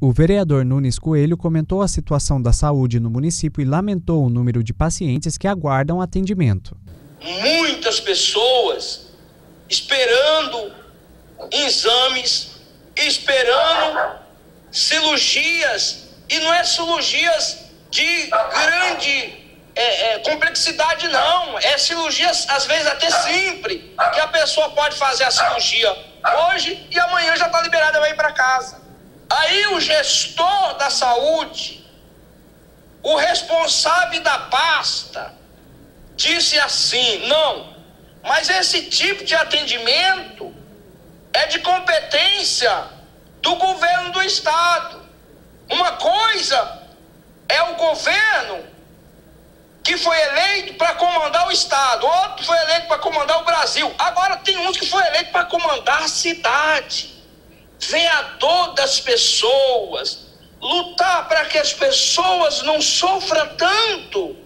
O vereador Nunes Coelho comentou a situação da saúde no município e lamentou o número de pacientes que aguardam atendimento. Muitas pessoas esperando exames, esperando cirurgias, e não é cirurgias de grande complexidade não, é cirurgias às vezes até simples, que a pessoa pode fazer a cirurgia hoje e amanhã já está liberada, vai ir para casa. Aí o gestor da saúde, o responsável da pasta, disse assim: não, mas esse tipo de atendimento é de competência do governo do estado. Uma coisa é o governo que foi eleito para comandar o estado, outro foi eleito para comandar o Brasil. Agora tem uns que foi eleito para comandar a cidade, ver a dor das pessoas, lutar para que as pessoas não sofram tanto.